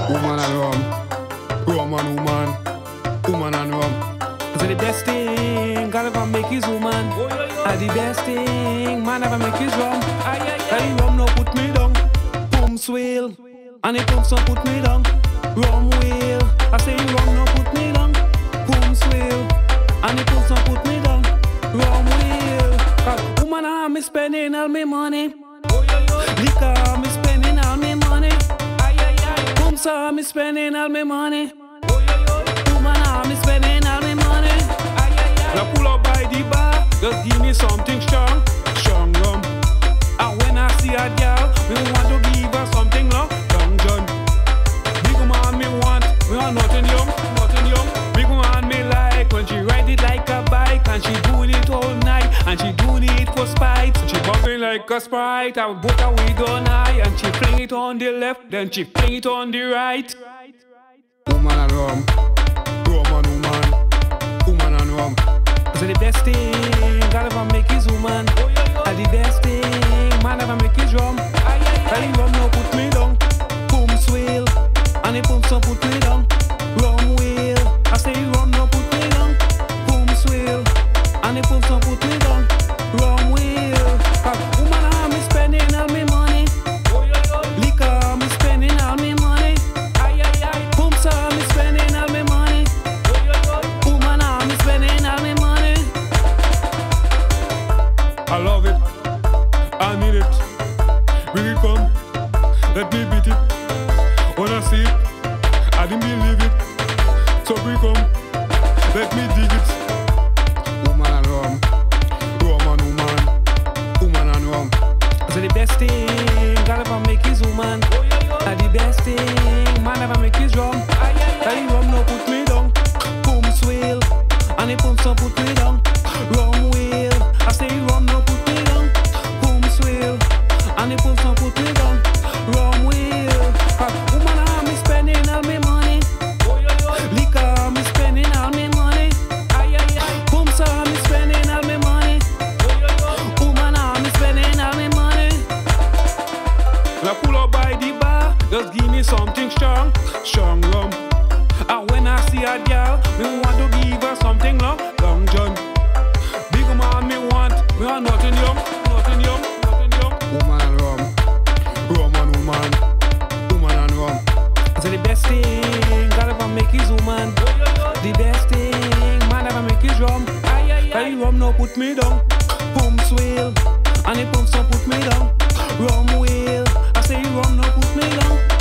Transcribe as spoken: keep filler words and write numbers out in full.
Woman and rum, rum and woman, woman and rum. So the best thing God ever make is woman. And the best thing man ever make is rum. And the rum no put me down. Boom swell. And the pumps no put me down. Rum wheel. I say rum no put me down. Boom swell. And the pumps no put me down. Rum wheel. Cause woman I me spending all my money. Liquor me spending all my money. Pumps I me spending all my money. Woman I me spending all my money. Now pull up by the bar, just give me something strong, strong rum. And when I see a girl, me want to give her something long, long John. Big man me want, me want nothing young, nothing young. Big man me like when she ride it like a bike, and she doing it all night, and she doing it for spite. She bumping like a sprite, I put her weed on high, and she fling it on the left, then she fling it on the right. Woman and rum, rum and woman, woman and rum. So the best thing God ever make is woman. And the best thing man ever make is rum. And the rum no put me down. Boom swell. And the pumps no put me down. Rum wheel. I say rum no put me down. Boom swell. And the pumps no put me down. Rum wheel. Cause woman I me spending all my money. Liquor me spending all my money. Pumps I me spending all my money. Woman I me spending all my money. I love it, I need it. Bring it come, let me beat it. When I see it, I didn't believe it. So bring come, let me dig it. Woman and rum, rum and woman, woman and rum. So the best thing God ever make is woman. And the best thing man ever make is rum. And the rum no put me down. Boom swell. And the pumps no put me down. Rum wheel. I say rum no put me down. Boom swell. And the pumps no put me down. Rum wheel. Cause woman I me spending all my money. Liquor me spending all my money. Pumps I me spending all my money. Woman I me spending all my money. Now pull up by the bar, just give me something strong, strong rum. And when I see a girl, me want to give her something long, long John. Big man me want, me want nothing young, nothing young, nothing young. Woman and rum, rum and woman, woman and rum. So the best thing God ever make is woman. The best thing man ever make is rum. Cause the rum no put me down. Boom swell. And the pumps no put me down. Rum wheel. I say rum no put me down.